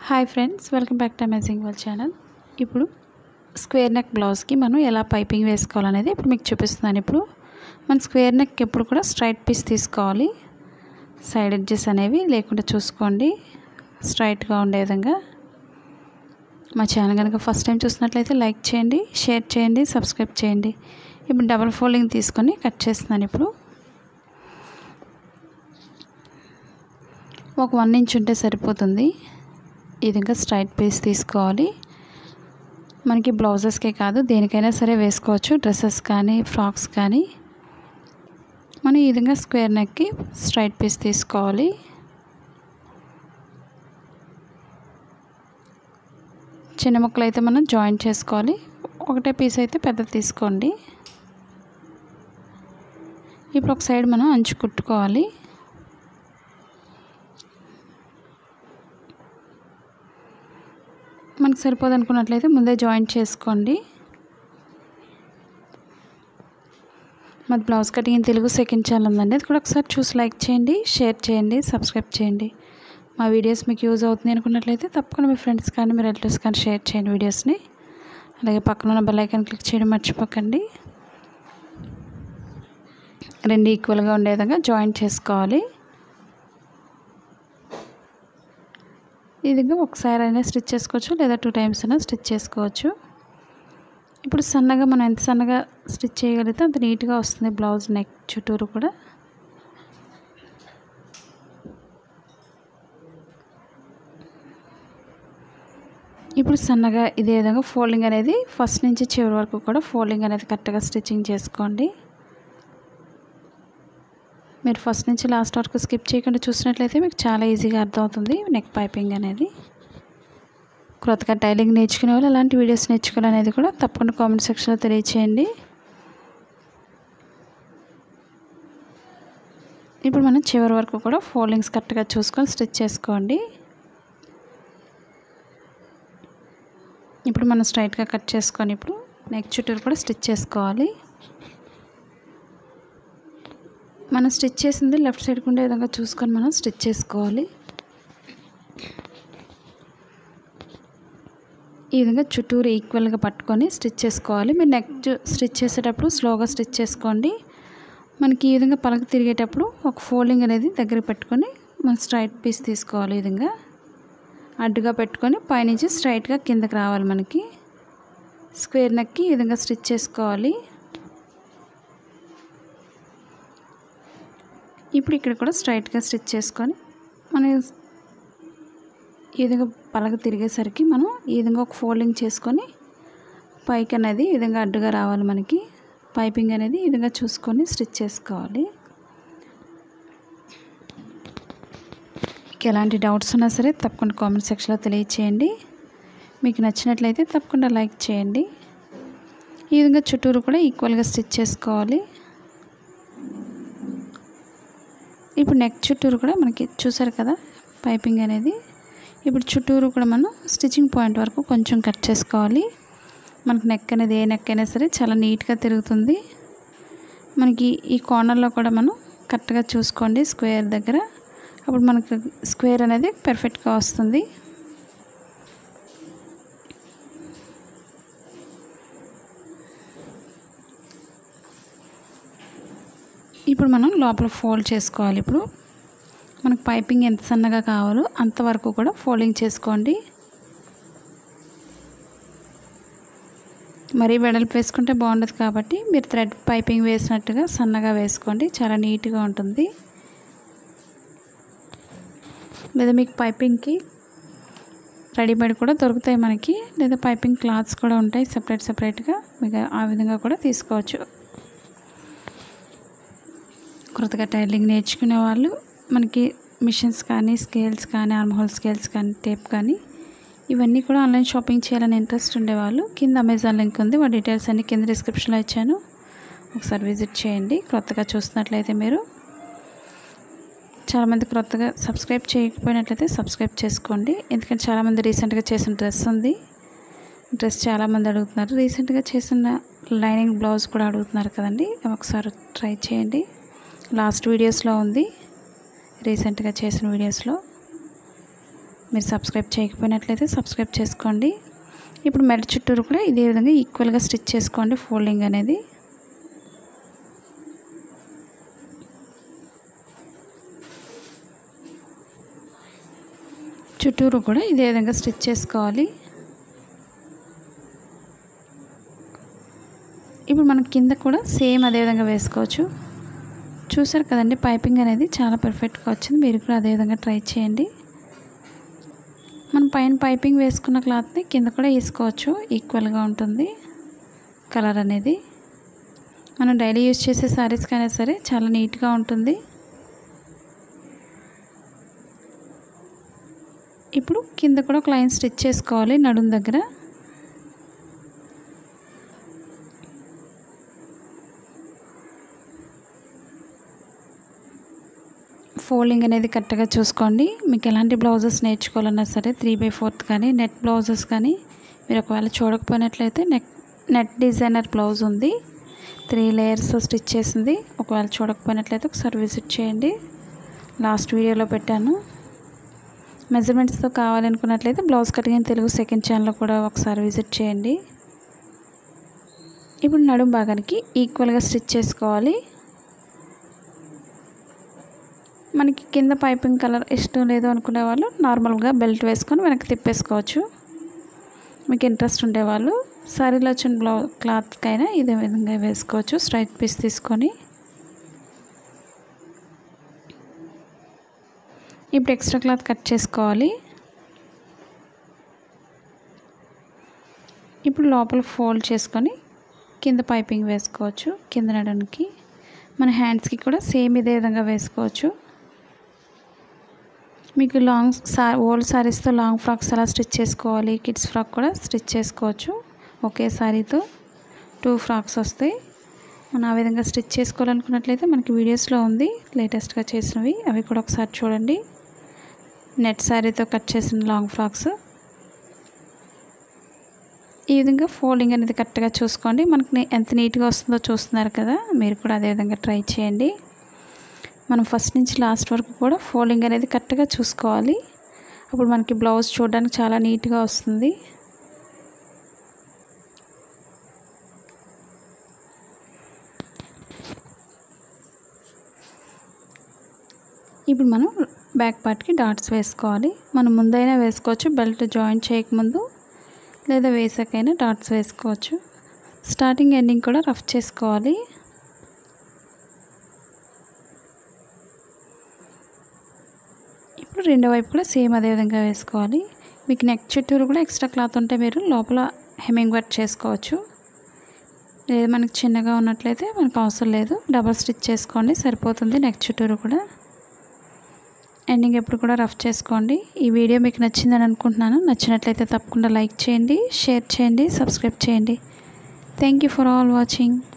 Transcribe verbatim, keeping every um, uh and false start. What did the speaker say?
Hi friends, welcome back to amazing world channel. ఇప్పుడు square neck బ్లౌజ్కి మనం ఎలా పైపింగ్ వేసుకోవాలనేది ఇప్పుడు మీకు చూపిస్తున్నాను. ఇప్పుడు మన స్క్వేర్ నెక్ ఎప్పుడు కూడా స్ట్రైట్ పీస్ తీసుకోవాలి. సైడ్ ఎడ్జెస్ అనేవి లేకుండా చూసుకోండి, స్ట్రైట్గా ఉండే విధంగా. మా ఛానల్ కనుక ఫస్ట్ టైం చూసినట్లయితే లైక్ చేయండి, షేర్ చేయండి, సబ్స్క్రైబ్ చేయండి. ఇప్పుడు డబల్ ఫోల్డింగ్ తీసుకొని కట్ చేస్తున్నాను. ఇప్పుడు ఒక వన్ ఇంచ్ ఉంటే సరిపోతుంది. ఈ విధంగా స్ట్రైట్ పీస్ తీసుకోవాలి. మనకి బ్లౌజెస్కే కాదు, దేనికైనా సరే వేసుకోవచ్చు. డ్రెస్సెస్ కానీ ఫ్రాక్స్ కానీ మనం ఈ విధంగా స్క్వేర్ నెక్కి స్ట్రైట్ పీస్ తీసుకోవాలి. చిన్న ముక్కలు అయితే మనం జాయింట్ చేసుకోవాలి. ఒకటే పీస్ అయితే పెద్దది తీసుకోండి. ఇప్పుడు ఒక సైడ్ మనం అంచు కుట్టుకోవాలి. మనకు సరిపోదు అనుకున్నట్లయితే ముందే జాయింట్ చేసుకోండి. మాది blouse cutting Telugu second channel ఉందండి, అది కూడా ఒకసారి చూసి లైక్ చేయండి, షేర్ చేయండి, సబ్స్క్రైబ్ చేయండి. మా వీడియోస్ మీకు యూజ్ అవుతుంది అనుకున్నట్లయితే తప్పకుండా మీ ఫ్రెండ్స్ కానీ మీ రిలేటివ్స్ కానీ షేర్ చేయండి వీడియోస్ని. అలాగే పక్కన ఉన్న బెల్ ఐకాన్ క్లిక్ చేయడం మర్చిపోకండి. రెండు ఈక్వల్గా ఉండే విధంగా జాయింట్ చేసుకోవాలి. ఈ విధంగా ఒకసారి అయినా స్టిచ్ చేసుకోవచ్చు, లేదా టూ టైమ్స్ అయినా స్టిచ్ చేసుకోవచ్చు. ఇప్పుడు సన్నగా మనం ఎంత సన్నగా స్టిచ్ చేయగలిగితే అంత నీట్గా వస్తుంది బ్లౌజ్ నెక్ చుట్టూరు కూడా. ఇప్పుడు సన్నగా ఇదే విధంగా ఫోల్డింగ్ అనేది ఫస్ట్ నుంచి చివరి వరకు కూడా ఫోల్డింగ్ అనేది కరెక్ట్గా స్టిచ్చింగ్ చేసుకోండి. మీరు ఫస్ట్ నుంచి లాస్ట్ వరకు స్కిప్ చేయకుండా చూసినట్లయితే మీకు చాలా ఈజీగా అర్థమవుతుంది నెక్ పైపింగ్ అనేది. కొత్తగా టైలింగ్ నేర్చుకునే వాళ్ళు అలాంటి వీడియోస్ నేర్చుకోవాలనేది కూడా తప్పకుండా కామెంట్ సెక్షన్లో తెలియచేయండి. ఇప్పుడు మనం చివరి వరకు కూడా ఫోల్డింగ్స్ కరెక్ట్గా చూసుకొని స్టిచ్ చేసుకోండి. ఇప్పుడు మనం స్ట్రైట్గా కట్ చేసుకొని ఇప్పుడు నెక్ చుట్టూరు కూడా స్టిచ్ చేసుకోవాలి. మనం స్టిచ్ చేసింది లెఫ్ట్ సైడ్కి ఉండే విధంగా చూసుకొని మనం స్టిచ్ చేసుకోవాలి. ఈ విధంగా చుట్టూరు ఈక్వల్గా పట్టుకొని స్టిచ్ చేసుకోవాలి. మీరు నెక్ స్టిచ్ చేసేటప్పుడు స్లోగా స్టిచ్ చేసుకోండి. మనకి ఈ విధంగా పలక తిరిగేటప్పుడు ఒక ఫోల్డింగ్ అనేది దగ్గర పెట్టుకొని మనం స్ట్రైట్ పీస్ తీసుకోవాలి. ఈ విధంగా అడ్డుగా పెట్టుకొని పైనుంచి స్ట్రైట్గా కిందకి రావాలి. మనకి స్క్వేర్ నెక్కి ఈ విధంగా స్టిచ్ చేసుకోవాలి. ఇప్పుడు ఇక్కడ కూడా స్ట్రైట్గా స్టిచ్ చేసుకొని మనం ఈ విధంగా పలక తిరిగేసరికి మనం ఈ విధంగా ఒక ఫోల్డింగ్ చేసుకొని పైకి అనేది ఈ విధంగా అడ్డుగా రావాలి. మనకి పైపింగ్ అనేది ఈ విధంగా చూసుకొని స్టిచ్ చేసుకోవాలి. మీకు ఎలాంటి డౌట్స్ ఉన్నా సరే తప్పకుండా కామెంట్ సెక్షన్లో తెలియచేయండి. మీకు నచ్చినట్లయితే తప్పకుండా లైక్ చేయండి. ఈ విధంగా చుట్టూరు కూడా ఈక్వల్గా స్టిచ్ చేసుకోవాలి. ఇప్పుడు నెక్ చుట్టూరు కూడా మనకి చూసారు కదా పైపింగ్ అనేది. ఇప్పుడు చుట్టూరు కూడా మనం స్టిచ్చింగ్ పాయింట్ వరకు కొంచెం కట్ చేసుకోవాలి. మనకి నెక్ అనేది ఏ నెక్ అయినా సరే చాలా నీట్గా తిరుగుతుంది. మనకి ఈ కార్నర్లో కూడా మనం కరెక్ట్గా చూసుకోండి స్క్వేర్ దగ్గర, అప్పుడు మనకు స్క్వేర్ అనేది పర్ఫెక్ట్గా వస్తుంది. ఇప్పుడు మనం లోపల ఫోల్డ్ చేసుకోవాలి. ఇప్పుడు మనకు పైపింగ్ ఎంత సన్నగా కావాలో అంతవరకు కూడా ఫోల్డింగ్ చేసుకోండి. మరీ వెడల్పు వేసుకుంటే బాగుండదు కాబట్టి మీరు థ్రెడ్ పైపింగ్ వేసినట్టుగా సన్నగా వేసుకోండి, చాలా నీట్గా ఉంటుంది. లేదా మీకు పైపింగ్కి రెడీమేడ్ కూడా దొరుకుతాయి మనకి, లేదా పైపింగ్ క్లాత్స్ కూడా ఉంటాయి సపరేట్ సపరేట్గా, మీకు ఆ విధంగా కూడా తీసుకోవచ్చు. కొత్తగా టైలింగ్ నేర్చుకునే వాళ్ళు మనకి మిషన్స్ కానీ స్కేల్స్ కానీ ఆర్మ్హోల్ స్కేల్స్ కానీ టేప్ కానీ ఇవన్నీ కూడా ఆన్లైన్ షాపింగ్ చేయాలని ఇంట్రెస్ట్ ఉండేవాళ్ళు కింద అమెజాన్ లింక్ ఉంది, వాటి డీటెయిల్స్ అన్నీ కింద డిస్క్రిప్షన్లో ఇచ్చాను, ఒకసారి విజిట్ చేయండి. కొత్తగా చూస్తున్నట్లయితే మీరు చాలామంది కొత్తగా సబ్స్క్రైబ్ చేయకపోయినట్లయితే సబ్స్క్రైబ్ చేసుకోండి. ఎందుకంటే చాలామంది రీసెంట్గా చేసిన డ్రెస్ ఉంది, డ్రెస్ చాలామంది అడుగుతున్నారు. రీసెంట్గా చేసిన లైనింగ్ బ్లౌజ్ కూడా అడుగుతున్నారు కదండి, ఒకసారి ట్రై చేయండి. లాస్ట్ వీడియోస్లో ఉంది, రీసెంట్గా చేసిన వీడియోస్లో. మీరు సబ్స్క్రైబ్ చేయకపోయినట్లయితే సబ్స్క్రైబ్ చేసుకోండి. ఇప్పుడు మెడ చుట్టూరు కూడా ఇదే విధంగా ఈక్వల్గా స్టిచ్ చేసుకోండి. ఫోల్డింగ్ అనేది చుట్టూరు కూడా ఇదే విధంగా స్టిచ్ చేసుకోవాలి. ఇప్పుడు మనం కింద కూడా సేమ్ అదే విధంగా వేసుకోవచ్చు. చూసారు కదండి, పైపింగ్ అనేది చాలా పర్ఫెక్ట్గా వచ్చింది. మీరు కూడా అదే విధంగా ట్రై చేయండి. మనం పైన పైపింగ్ వేసుకున్న క్లాత్ని కింద కూడా వేసుకోవచ్చు, ఈక్వల్గా ఉంటుంది కలర్ అనేది. మనం డైలీ యూజ్ చేసే శారీస్కైనా సరే చాలా నీట్గా ఉంటుంది. ఇప్పుడు కింద కూడా ఒక లైన్ స్టిచ్ చేసుకోవాలి నడుం దగ్గర. ఫోల్డింగ్ అనేది కరెక్ట్గా చూసుకోండి. మీకు ఎలాంటి బ్లౌజెస్ నేర్చుకోవాలన్నా సరే త్రీ బై ఫోర్త్ కానీ నెట్ బ్లౌజెస్ కానీ మీరు ఒకవేళ చూడకపోయినట్లయితే నెక్ నెట్ డిజైనర్ బ్లౌజ్ ఉంది, త్రీ లేయర్స్ స్టిచ్ చేసింది. ఒకవేళ చూడకపోయినట్లయితే ఒకసారి విజిట్ చేయండి, లాస్ట్ వీడియోలో పెట్టాను. మెజర్మెంట్స్తో కావాలనుకున్నట్లయితే బ్లౌజ్ కటింగ్ తెలుగు సెకండ్ ఛానల్లో కూడా ఒకసారి విజిట్ చేయండి. ఇప్పుడు నడుం భాగానికి ఈక్వల్గా స్టిచ్ చేసుకోవాలి. మనకి కింద పైపింగ్ కలర్ ఇష్టం లేదు అనుకునే వాళ్ళు నార్మల్గా బెల్ట్ వేసుకొని వెనక్కి తిప్పేసుకోవచ్చు. మీకు ఇంట్రెస్ట్ ఉండేవాళ్ళు సారీలో వచ్చిన బ్లౌ క్లాత్కైనా ఇదే విధంగా వేసుకోవచ్చు. స్ట్రైట్ పీస్ తీసుకొని ఇప్పుడు ఎక్స్ట్రా క్లాత్ కట్ చేసుకోవాలి. ఇప్పుడు లోపల ఫోల్డ్ చేసుకొని కింద పైపింగ్ వేసుకోవచ్చు. కింద నడడానికి మన హ్యాండ్స్కి కూడా సేమ్ ఇదే విధంగా వేసుకోవచ్చు. మీకు లాంగ్ సా ఓల్డ్ శారీస్తో లాంగ్ ఫ్రాక్స్ అలా స్టిచ్ చేసుకోవాలి, కిడ్స్ ఫ్రాక్ కూడా స్టిచ్ చేసుకోవచ్చు. ఒకే శారీతో టూ ఫ్రాక్స్ వస్తాయి. మనం ఆ విధంగా స్టిచ్ చేసుకోవాలనుకున్నట్లయితే మనకి వీడియోస్లో ఉంది లేటెస్ట్గా చేసినవి, అవి కూడా ఒకసారి చూడండి. నెట్ శారీతో కట్ చేసిన లాంగ్ ఫ్రాక్స్ ఈ విధంగా ఫోల్డింగ్ అనేది కరెక్ట్గా చూసుకోండి. మనకి ఎంత నీట్గా వస్తుందో చూస్తున్నారు కదా, మీరు కూడా అదే విధంగా ట్రై చేయండి. మనం ఫస్ట్ నుంచి లాస్ట్ వరకు కూడా ఫోల్డింగ్ అనేది కరెక్ట్గా చూసుకోవాలి. అప్పుడు మనకి బ్లౌజ్ చూడడానికి చాలా నీట్గా వస్తుంది. ఇప్పుడు మనం బ్యాక్ పార్ట్కి డాట్స్ వేసుకోవాలి. మనం ముందైనా వేసుకోవచ్చు, బెల్ట్ జాయిన్ చేయకముందు, లేదా వేసాకైనా డాట్స్ వేసుకోవచ్చు. స్టార్టింగ్ ఎండింగ్ కూడా రఫ్ చేసుకోవాలి. ఇప్పుడు రెండో వైపు కూడా సేమ్ అదే విధంగా వేసుకోవాలి. మీకు నెక్ చుట్టూరు కూడా ఎక్స్ట్రా క్లాత్ ఉంటే మీరు లోపల హెమ్మింగ్ వర్క్ చేసుకోవచ్చు. లేదు మనకి చిన్నగా ఉన్నట్లయితే మనకు అవసరం లేదు, డబల్ స్టిచ్ చేసుకోండి సరిపోతుంది. నెక్ చుట్టూరు కూడా ఎండింగ్ ఎప్పుడు కూడా రఫ్ చేసుకోండి. ఈ వీడియో మీకు నచ్చిందని అనుకుంటున్నాను. నచ్చినట్లయితే తప్పకుండా లైక్ చేయండి, షేర్ చేయండి, సబ్స్క్రైబ్ చేయండి. Thank you for all watching.